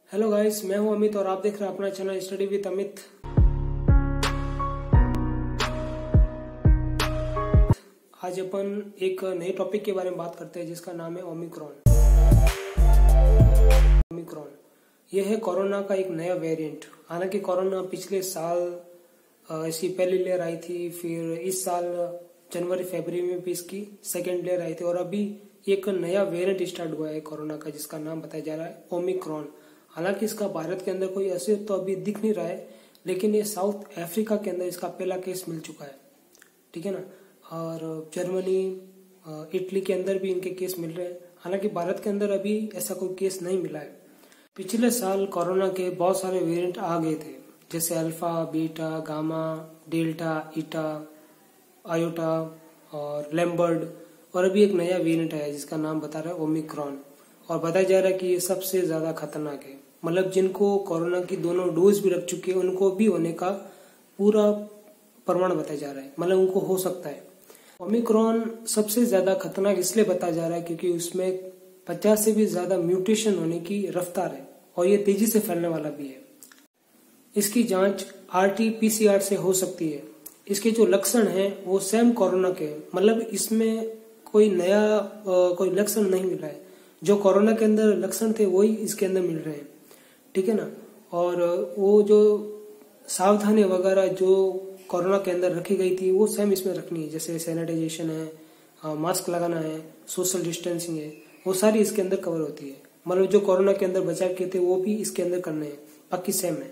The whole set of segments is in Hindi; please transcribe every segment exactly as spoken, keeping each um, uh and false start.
हेलो गाइस, मैं हूं अमित और आप देख रहे हैं अपना चैनल स्टडी विद अमित। आज अपन एक नए टॉपिक के बारे में बात करते हैं जिसका नाम है ओमिक्रॉन। ओमिक्रॉन यह है कोरोना का एक नया वेरिएंट। हालांकि कोरोना पिछले साल इसकी पहली लेयर आई थी, फिर इस साल जनवरी फरवरी में भी इसकी सेकेंड लेयर आई थी और अभी एक नया वेरिएंट स्टार्ट हुआ है कोरोना का जिसका नाम बताया जा रहा है ओमिक्रॉन। हालांकि इसका भारत के अंदर कोई असर तो अभी दिख नहीं रहा है, लेकिन ये साउथ अफ्रीका के अंदर इसका पहला केस मिल चुका है, ठीक है ना। और जर्मनी, इटली के अंदर भी इनके केस मिल रहे हैं। हालांकि भारत के अंदर अभी ऐसा कोई केस नहीं मिला है। पिछले साल कोरोना के बहुत सारे वेरिएंट आ गए थे, जैसे alpha, beta, gamma, delta, eta, iota और लैम्बर्ड, और अभी एक नया वेरिएंट आया जिसका नाम बता रहा है ओमिक्रॉन। और बताया जा रहा है कि ये सबसे ज्यादा खतरनाक है। मतलब जिनको कोरोना की दोनों डोज भी लग चुकी है उनको भी होने का पूरा प्रमाण बताया जा रहा है, मतलब उनको हो सकता है। ओमिक्रॉन सबसे ज्यादा खतरनाक इसलिए बताया जा रहा है क्योंकि उसमें पचास से भी ज्यादा म्यूटेशन होने की रफ्तार है और ये तेजी से फैलने वाला भी है। इसकी जांच R T P C R से हो सकती है। इसके जो लक्षण हैं वो सेम कोरोना के, मतलब इसमें कोई नया कोई लक्षण नहीं मिला है। जो कोरोना के अंदर लक्षण थे वही इसके अंदर मिल रहे हैं, ठीक है ना। और वो जो सावधानी वगैरह जो कोरोना के अंदर रखी गई थी वो सेम इसमें रखनी है, जैसे सैनिटाइजेशन है, मास्क लगाना है, सोशल डिस्टेंसिंग है, वो सारी इसके अंदर कवर होती है। मतलब जो कोरोना के अंदर बचाव किए थे वो भी इसके अंदर करने हैं, बाकी सेम है।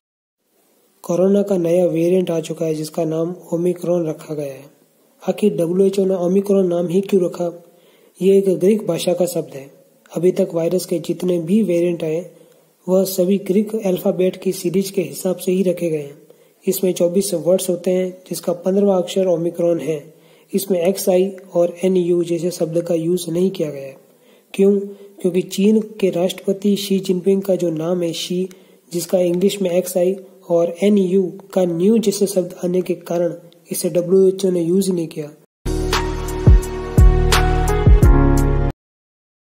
कोरोना का नया वेरिएंट आ चुका है जिसका नाम ओमिक्रॉन रखा गया है। आखिर डब्ल्यू एच ओ ने ओमिक्रॉन नाम ही क्यों रखा? ये एक ग्रीक भाषा का शब्द है। अभी तक वायरस के जितने भी वेरिएंट आए वह सभी ग्रीक अल्फाबेट की सीरीज के हिसाब से ही रखे गए हैं। इसमें चौबीस वर्ड्स होते हैं जिसका पंद्रहवां अक्षर ओमिक्रॉन है। इसमें एक्स आई और एन यू जैसे शब्द का यूज नहीं किया गया है। क्यों? क्योंकि चीन के राष्ट्रपति शी जिनपिंग का जो नाम है शी, जिसका इंग्लिश में एक्स आई और एन यू का न्यू जैसे शब्द आने के कारण इसे डब्ल्यू एच ओ ने यूज नहीं किया।